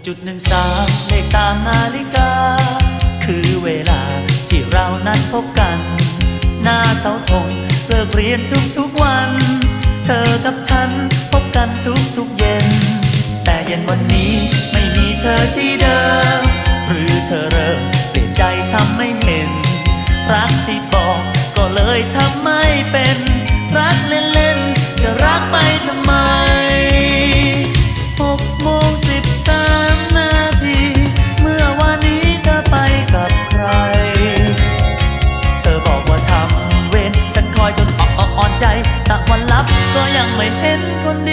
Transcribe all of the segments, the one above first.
6.13เลขตามนาฬิกาคือเวลาที่เรานัดพบกันหน้าเสาธงเลิกเรียนทุกวันเธอกับฉันพบกันทุกเย็นแต่เย็นวันนี้ไม่มีเธอที่เดิมหรือเธอเริ่มเปลี่ยนใจทำไม่เห็นรักที่บอกก็เลยทำไม่เป็นรักเล่นๆจะรักไปทำไม6:13เมื่อวันนี้เธอไปกับใครเธอบอกว่าทำเวรฉันคอยจนอ่อนใจตะวันลับก็ยังไม่เห็นคนดี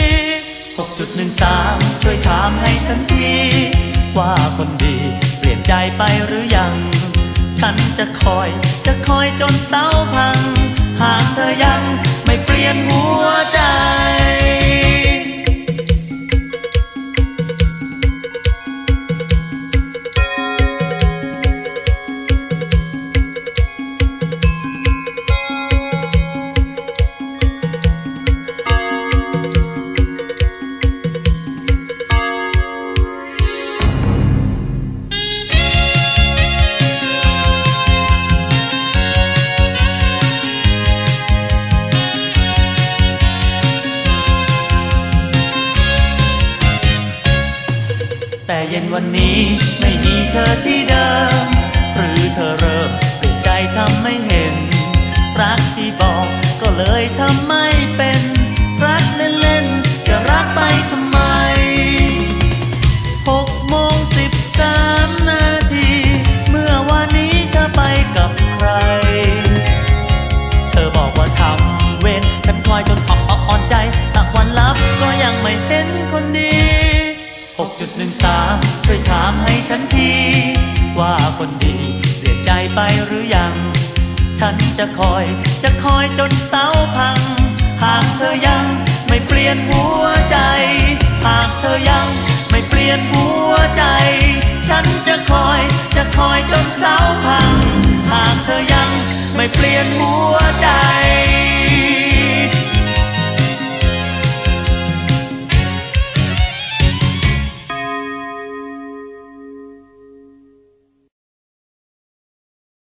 6.13 ช่วยถามให้ฉันทีว่าคนดีเปลี่ยนใจไปหรือยังฉันจะคอยจนเสาพังหากเธอยังไม่เปลี่ยนหัวใจแต่เย็นวันนี้ไม่มีเธอที่เดิมหรือเธอเริ่มเปลี่ยนใจทำไม่เห็นรักที่บอกก็เลยทำไม่เป็นรักเล่นๆจะรักไปทำไม6:13เมื่อวันนี้เธอไปกับใครเธอบอกว่าทำเวรฉันคอยจนอ่อนใจตะวันลับก็ยังไม่เห็นคนดี6.13 ช่วยถามให้ฉันทีว่าคนดีเปลี่ยนใจไปหรือยังฉันจะคอยจนเสาพังหากเธอยังไม่เปลี่ยนหัวใจหากเธอ